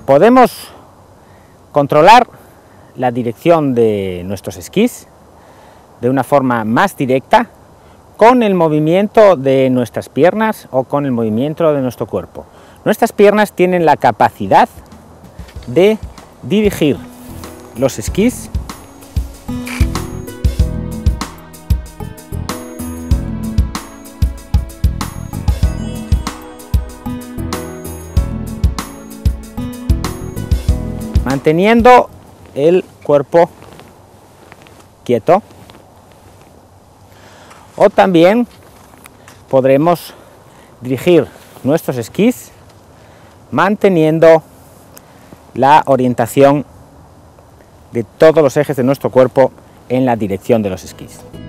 Podemos controlar la dirección de nuestros esquís de una forma más directa con el movimiento de nuestras piernas o con el movimiento de nuestro cuerpo. Nuestras piernas tienen la capacidad de dirigir los esquís manteniendo el cuerpo quieto, o también podremos dirigir nuestros esquís manteniendo la orientación de todos los ejes de nuestro cuerpo en la dirección de los esquís.